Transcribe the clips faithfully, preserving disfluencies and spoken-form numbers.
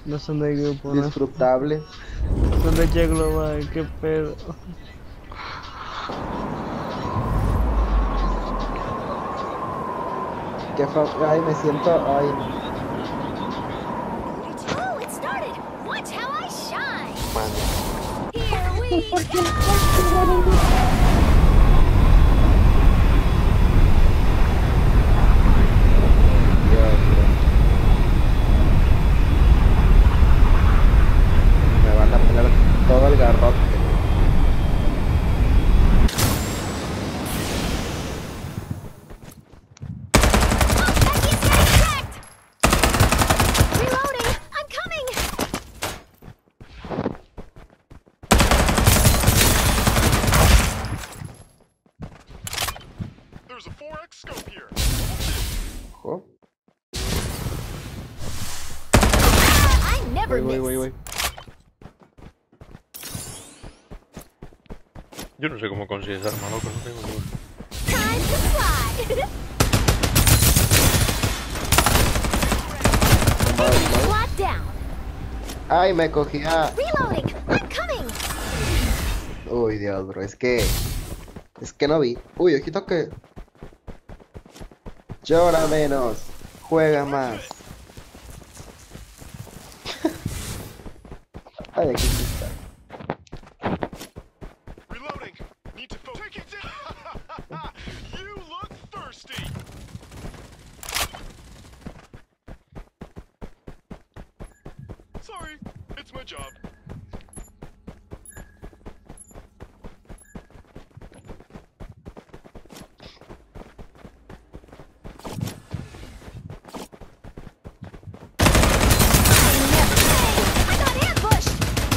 No son de grupo, ¿no? Disfrutables. Son de Che Global, qué pedo. Qué fa... Ay, me siento... Ay, Oh, it started. Watch how I shine. man. Here we ¿Por qué go. no puedo? Dios, Dios. Me van a poner todo el garrote. Reloading. I'm coming. There's a four X scope here. Ojo. I never Voy, voy, miss. voy, voy. Yo no sé cómo consigues arma, loco, no tengo ni idea. Time to fly. Enemy squad down. Ay, me cogía. Reloading. I'm coming. Uy, Dios, bro. Es que. Es que no vi. Uy, ojito que. Llora menos. Juega más. Ay, aquí sí está. Reloading. Need to focus. Take it down. You look thirsty. Sorry, it's my job. I got ambushed.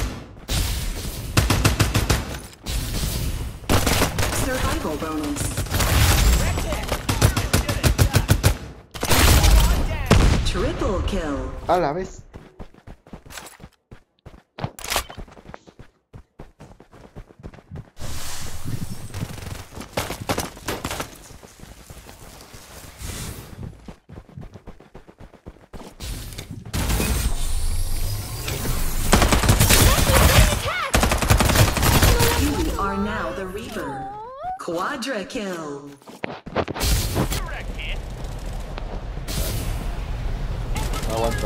Survival bonus. Triple kill. A la vez. You are now the Reaper. Quadra kill. Aguanta.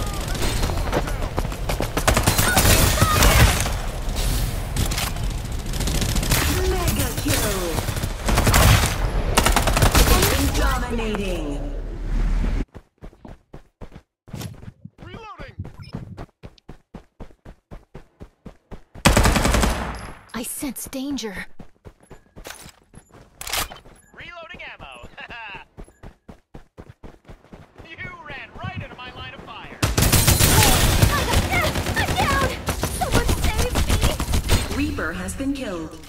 Mega kill. Dominating. Reloading. I sense danger. Reloading ammo. You ran right into my line of fire. I'm down. Someone save me. Reaper has been killed.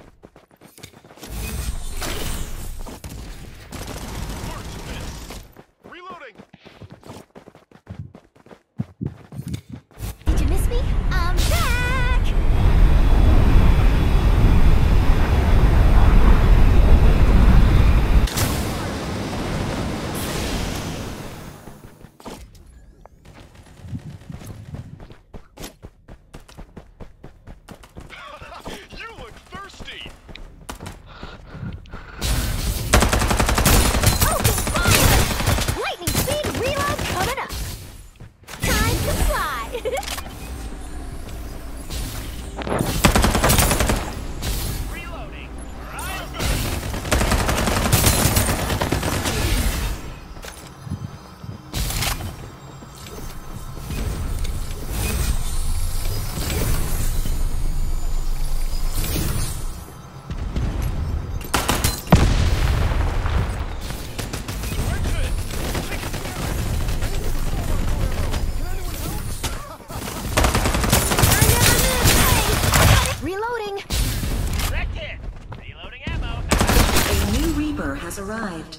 Reloading. Did you miss me? I'm back. You look thirsty. Open fire! Lightning speed reload coming up. Time to fly. Reloading. Reloading. Wrecked it. Reloading ammo. A new Reaper has arrived.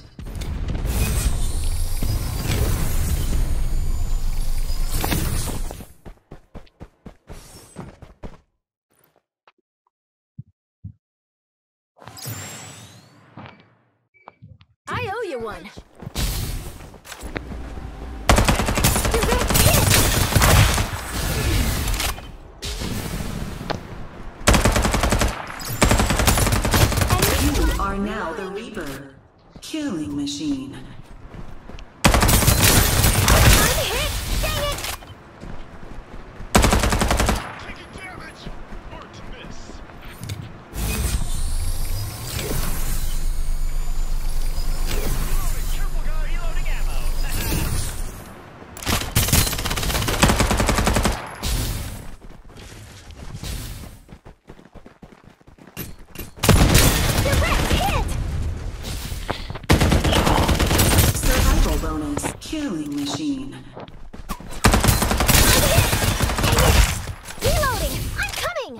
I owe you one. Direct hit. Reaper. Killing machine. I'm hit! Dang it! Taking damage! Hard to miss. Reloading, careful guys! Reloading ammo. Direct hit! Survival bonus. Killing machine. Reloading! I'm coming!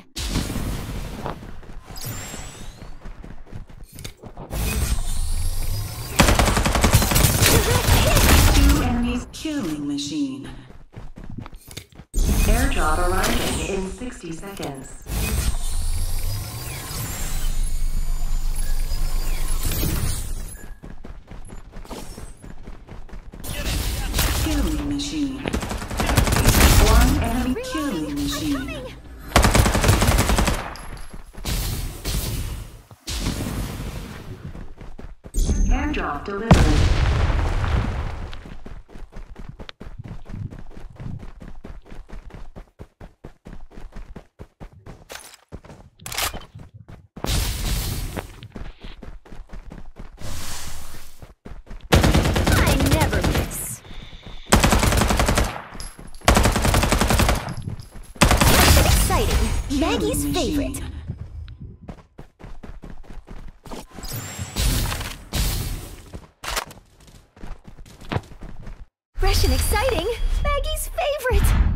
Direct hit! Two enemies. Killing machine. Airdrop arriving in sixty seconds. Killing machine. One enemy killing I'm machine. coming! Airdrop delivered. I never miss. Exciting. Maggie's Killing machine. favorite. Fresh and exciting. Maggie's favorite.